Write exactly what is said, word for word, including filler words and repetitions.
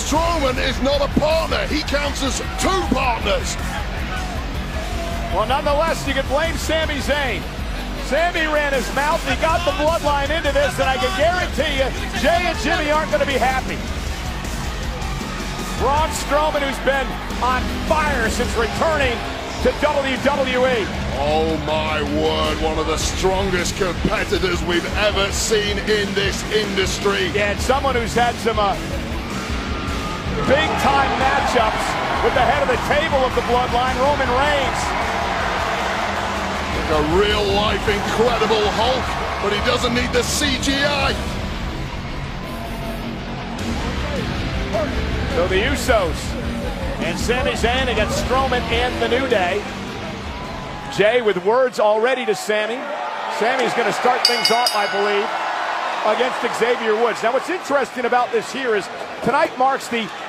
Strowman is not a partner. He counts as two partners. Well, nonetheless, you can blame Sami Zayn. Sami ran his mouth. He got the bloodline into this, and I can guarantee you, Jay and Jimmy aren't going to be happy. Braun Strowman, who's been on fire since returning to W W E. Oh my word, one of the strongest competitors we've ever seen in this industry. Yeah, and someone who's had some uh, big-time matchups with the head of the table of the bloodline, Roman Reigns. Like a real-life incredible Hulk, but he doesn't need the C G I. So the Usos and Sami Zayn against Strowman and the New Day. Jay with words already to Sami. Sami's going to start things off, I believe, against Xavier Woods. Now, what's interesting about this here is tonight marks the